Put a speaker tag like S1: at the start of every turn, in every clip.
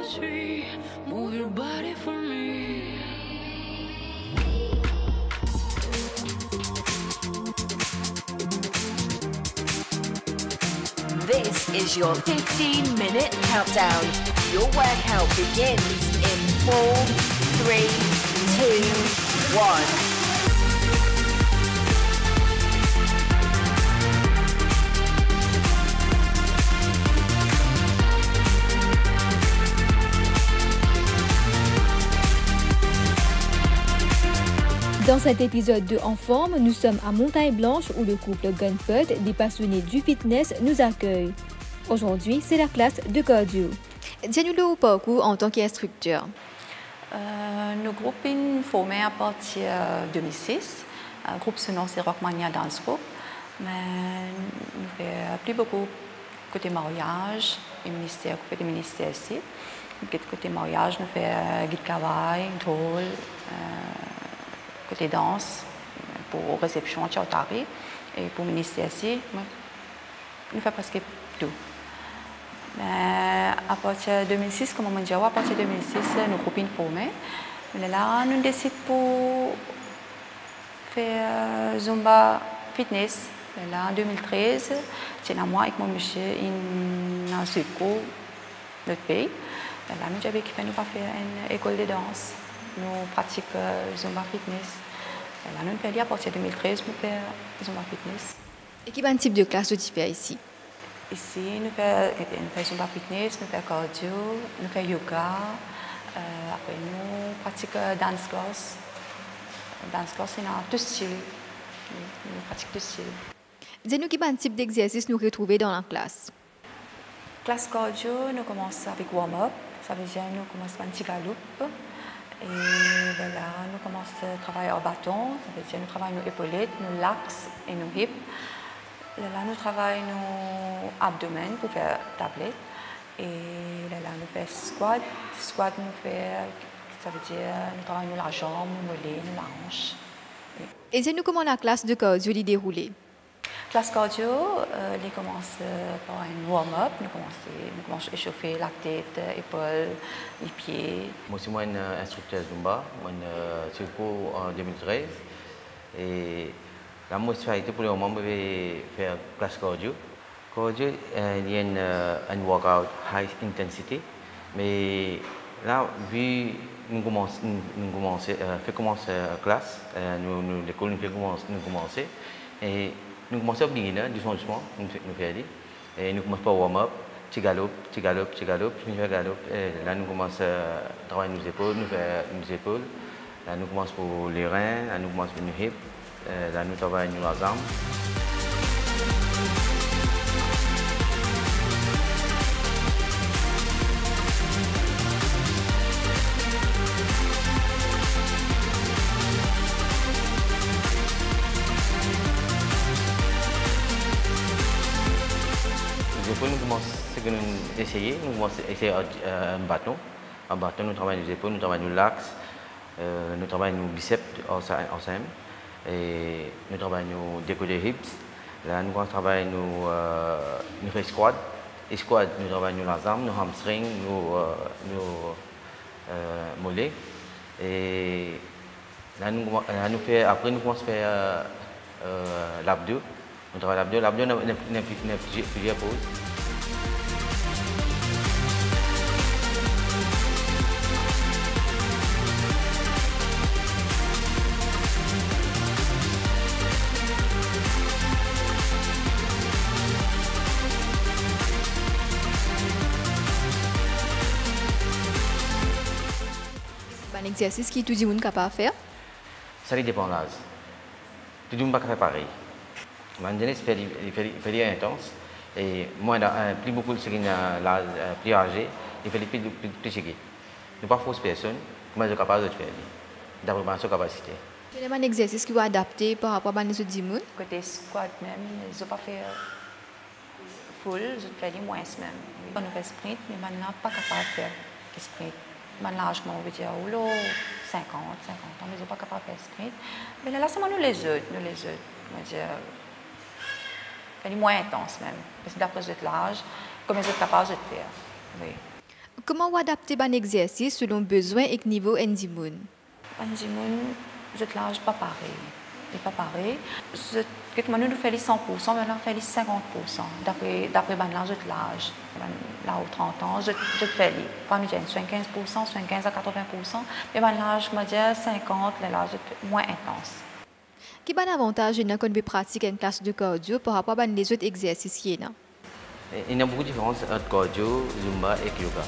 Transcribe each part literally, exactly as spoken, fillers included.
S1: poetry. Move your body for me.
S2: This is your fifteen minute countdown. Your workout begins in four, three, two, one.
S3: Dans cet épisode de En Forme, nous sommes à Montagne-Blanche où le couple Gunfoot, des passionnés du fitness, nous accueille. Aujourd'hui, c'est la classe de cardio. Dis-nous le parcours en tant qu'instructeur.
S4: Euh, nos groupes sont formés à partir de deux mille six. Le groupe se nom c'est Rockmania Dance Group. Mais nous faisons plus beaucoup côté mariage et ministère, côté ministère ici. Côté mariage, nous faisons guide cavaille, drôle. Euh, côté danse, pour réception, tchautari, et pour ministère ici, nous faisons presque tout. Mais à partir de deux mille six, comme on dit, à partir de deux mille six, nos groupes sont formés. Mais là, nous décidons pour faire Zumba Fitness. Et là, en deux mille treize, c'est moi et mon monsieur dans le sud-cour de notre pays. Et là, nous avons fait nous faire une école de danse. Nous pratiquons Zumba Fitness. Et là, nous faisons à partir de deux mille treize, nous faisons Zumba Fitness.
S3: Et quel type de classe tu fais ici?
S4: Ici, nous faisons, nous faisons Zumba Fitness, nous faisons cardio, nous faisons yoga. Euh, après, nous pratiquons dance class. Dance class, c'est dans tout style. Nous pratiquons tout style.
S3: Dis-nous quel type d'exercice nous retrouvons dans la classe?
S4: Classe cardio, nous commençons avec warm-up. Ça veut dire que nous commençons par un petit galop. Et là, nous commençons à travailler au bâton, ça veut dire que nous travaillons nos épaulettes, nos laxes et nos hips. Là, nous travaillons nos abdomens pour faire tablette. Et là, nous faisons squat. Squat, nous faisons, ça veut dire nous travaillons la jambe, nos mollets, nos hanches.
S3: Et dis-nous comment la classe de cardio est déroulée?
S4: Classe cardio, euh, on commence par un warm-up. Nous commençons, nous commençons à échauffer la tête, épaules, les pieds.
S5: Moi, je suis un instructeur Zumba. Je suis en deux mille treize. Et la motivation pour le moment, je vais faire classe cardio. Cardio, il y a un workout high intensity. Mais là, vu nous commençons, nous commençons, euh, fait commencer la classe, euh, nous, nous l'école nous fait commencer, nous commencer. Et nous commençons à beginner, doucement, doucement, nous faisons. Et nous commençons par warm-up, petit galop, petit galop, petit galop, puis nous faisons galop. Et là, nous commençons à travailler nos épaules, nous faisons nos épaules. Là, nous commençons pour les reins, là, nous commençons pour nos hips. Là, nous travaillons nos jambes. Nous commençons à essayer, nous commençons à essayer un bâton. Un bâton, nous travaillons nos épaules, nous travaillons nos laxes, euh, nous travaillons nos biceps ensemble, et nous travaillons nos décolletés hips. Là, nous travaillons nos, euh, nous faisons squat. Et squat, nous travaillons nos jambes, nos hamstrings, nos, euh, nos euh, mollets. Et là, nous, là, nous fait, après, nous commençons à faire euh, euh, l'abdos. Nous travaillons l'abdos. L'abdos, nous avons plusieurs poses.
S3: Un exercice qui tout le monde est capable de faire?
S5: Ça dépend de l'âge. Tout le monde ne peut pas faire pareil. Ma jeunesse fait intense. Et moi, plus beaucoup de ceux qui ont l'âge plus âgé, il fait plus plus plus chiqué. Nous pas force personne, mais je suis capable de faire. D'après ma capacité.
S3: C'est un exercice qui va adapter par rapport à ce dix moun.
S4: Côté squat même, je ne pas faire full, je fais moins même. On fait sprint, mais maintenant pas capable de faire sprint. Maintenant, largement, on veut dire, oh là, cinquante, cinquante ans, mais ils ne sont pas capables de faire sprint. Mais là, c'est nous les autres, nous les autres. On va dire, c'est moins intense même. Parce que d'après l'âge, comme ils sont capables de faire. Oui.
S3: Comment adapter un exercice selon besoin et niveau Ndimoun?
S4: Ndimoun, je te lâche pas pareil. Et pas pareil. Je, quelques minutes, nous faisons cent pour cent, maintenant, nous faisons cinquante pour cent. D'après, d'après, ben là, je te lâche. Là, aux trente ans, je, je te fais. Pas nous dire soixante-quinze pour cent, soixante-quinze à quatre-vingts pour cent. Mais ben là, je me dis cinquante, là, je te moins intense.
S3: Quel est l'avantage de qu'on pratique une classe de cardio par rapport à les autres exercices?
S5: Il y a beaucoup de différences entre cardio, zumba et yoga.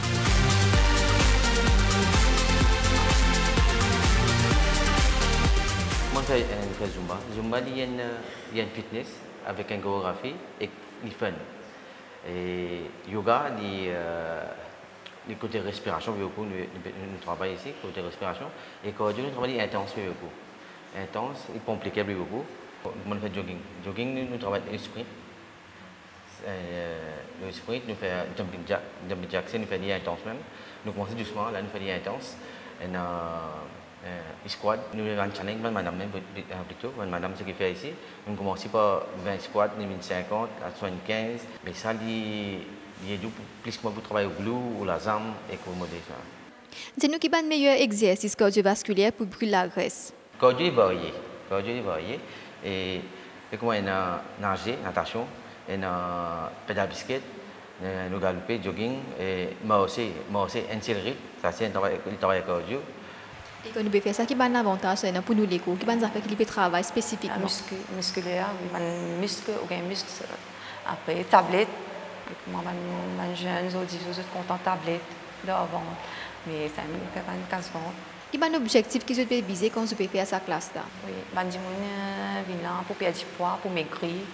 S5: Moi, je fais zumba. Zumba, il y a une, il y a une fitness avec une chorégraphie et il fun. Et yoga, il euh, le côté respiration, beaucoup, nous, nous travaillons ici, côté respiration. Et cardio, nous travaillons intense, beaucoup. Intense, il compliqué beaucoup. Moi, je fais jogging. Jogging, nous travaillons le sprint. Euh, le sprint, nous faisons jumping jack. Jumping jack, c'est nous faisons intense même. Nous commençons doucement, là, nous faisons intense. Et, euh, euh, squat, nous avons un challenge, madame, même plutôt, madame, ce qu'il fait ici. Nous commençons par vingt squats, cinquante, soixante-quinze. Mais ça, il y a plus que moi, vous travaillez au glou, ou la zambe, et pour modérer ça.
S3: Dis-nous quel est le meilleur exercice cardiovasculaire pour brûler la graisse?
S5: Cardio est varié. Cardio est varié. Et, et comment il y a nager, natation, il y a pédale biscuit, nous galoper, jogging, et moi aussi, moi aussi, accélérer. Ça, c'est un travail, un travail cardio.
S3: Et quand nous pouvons faire ça, qui est l'avantage pour nous les cours? Qui est l'avantage qui peut travailler spécifiquement?
S4: Muscu, musculaire, oui, un muscle, ou un muscle. Après, tablette. Moi, les jeunes, ils disent qu'ils sont contents de tablette, d'avant. Mais ça me fait une casse-vente.
S3: Quel est l'objectif que je peux viser quand je peux faire sa classe là?
S4: Oui, ben, dis-moi, vient là pour perdre du poids, pour maigrir.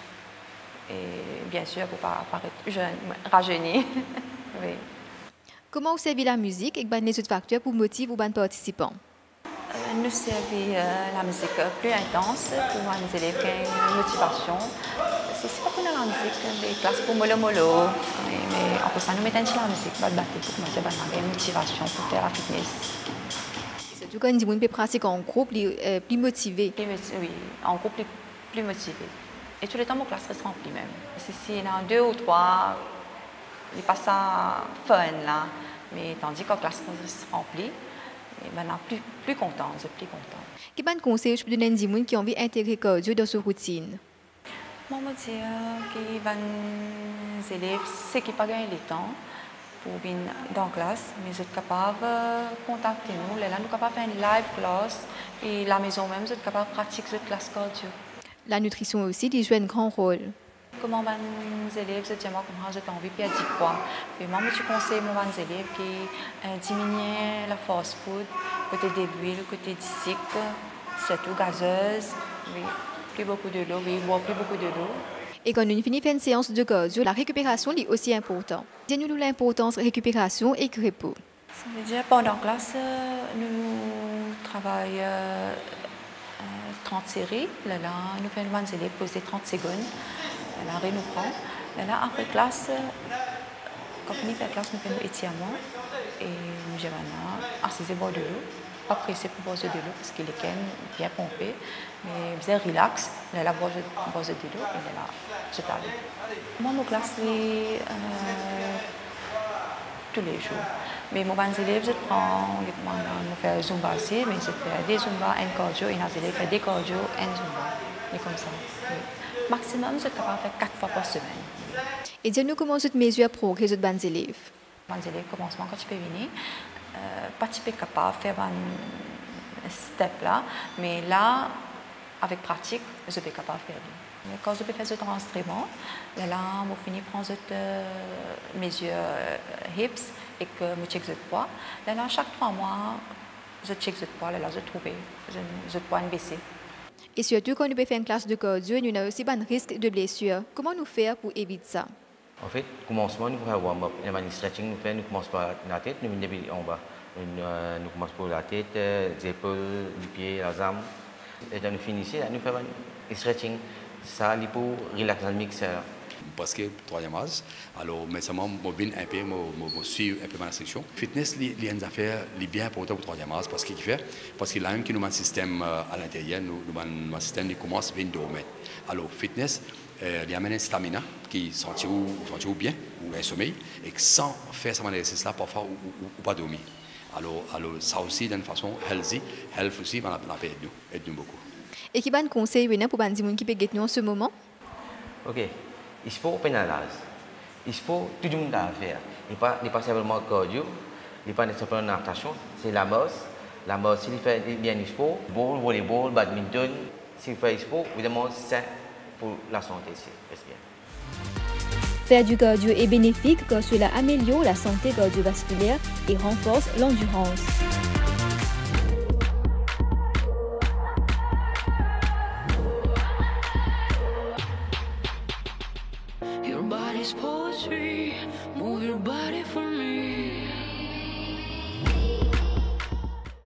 S4: Et bien sûr, pour ne pas paraître jeune, rajeunir. Oui.
S3: Comment vous servez la musique et les autres facteurs pour motiver vos participants?
S4: euh, Nous servons euh, la musique plus intense pour les élèves qui ont une motivation. C'est pas pour la musique, des classes pour mollo mollo. Mais, mais en plus, ça nous met sur la musique, pour montrer une motivation pour faire la fitness.
S3: Surtout quand on peut pratiquer en groupe, plus, plus motivé.
S4: Plus, oui, en groupe plus, plus motivé. Et tous les temps, mon classe reste remplie même. Si il y en a deux ou trois, il passe ça fun là. Mais tandis qu'en classe reste remplie, et maintenant plus, plus content, je suis plus content.
S3: Quel est le conseil que je peux donner à des gens qui ont envie d'intégrer cardio dans sa routine?
S4: Moi, je dis que les élèves, c'est qu'ils n'ont pas gagné le temps pour venir dans la classe, mais ils sont capables de contacter nous. Là, nous sommes capables de faire une live classe et la maison même, ils sont capables de pratiquer cette classe cardio.
S3: La nutrition aussi, il joue un grand rôle.
S4: Comment les élèves se disent moi comment j'ai envie de perdre du poids. Et moi, je conseille aux élèves qui euh, diminuent la fast food, côté de l'huile, côté du sucre, surtout gazeuse, oui, plus beaucoup de l'eau, oui, boire plus beaucoup de l'eau.
S3: Et quand on finit une séance de cardio, la récupération est aussi importante. Dis-nous l'importance de la récupération et du repos.
S4: Ça veut dire pendant la classe, nous travaillons euh, trente séries. Là, là, nous faisons les élèves poser trente secondes. Là, là, nous prend. Là, là, après classe, quand on finit la classe, nous faisons étirement. Et nous avons assisé boire de l'eau. Pas pressé pour boire de l'eau parce qu'il est bien pompé. Mais bien relax. Là, là, boire de l'eau. Et là, je t'arrive. Moi, mon classe, c'est euh, tous les jours. Mais mon élève, je prends, je fais Zumba aussi, mais je fais des Zumba, un cardio, et les élèves font des cardio, un Zumba. Et comme ça. Oui. Maximum, je suis capable de faire quatre fois par semaine.
S3: Et dis-nous comment vous mesurez le progrès de vos élèves?
S4: Les élèves, commencement, quand tu peux venir, euh, pas tu peux capable de faire un step là, mais là, avec pratique, je suis capable de faire. Mais quand je peux faire cet enregistrement, là, là, je finis par prendre euh, mesure euh, hips et que je check le poids. Là, là, chaque trois mois, je check le poids, là, là, je trouve, je, je poids baisser.
S3: Et surtout, quand nous faisons une classe de cardio, nous avons aussi un risque de blessure. Comment nous faire pour éviter ça?
S5: En fait, commencement, nous faisons warm-up. Il y a un stretching, nous faisons, nous commençons par la tête, nous venons en bas. Nous, euh, nous commençons par la tête, les épaules, les pieds, la jambe. Et quand nous finissons, nous faisons un stretching. Ça, c'est pour relaxer le mixeur.
S6: Parce que troisième âge, alors, mais seulement, je viens un peu, je suis un peu dans la section. Fitness, il y a une affaire bien pour le troisième âge, parce qu'il fait, parce qu'il a même un système à l'intérieur, nous avons un système qui commence à vingt-deux mètres. Alors, fitness, il y a une stamina qui sentit bien, ou un sommeil, et sans faire cet exercice-là, parfois, ou, ou, ou pas dormir. Alors, alors, ça aussi, d'une façon healthy, health aussi, ça peut aider nous, aide nous beaucoup.
S3: Et qui ban conseil pour les gens qui peuvent nous en ce moment?
S5: Ok, il faut pénaliser. Il faut tout le monde à faire. Il n'est pas, pas simplement cardio, il n'est pas simplement natation, c'est la bosse. La bosse, s'il fait bien du sport, ball, volleyball, badminton, s'il fait du sport, évidemment, c'est pour la santé, c'est bien.
S3: Faire du cardio est bénéfique car cela améliore la santé cardiovasculaire et renforce l'endurance.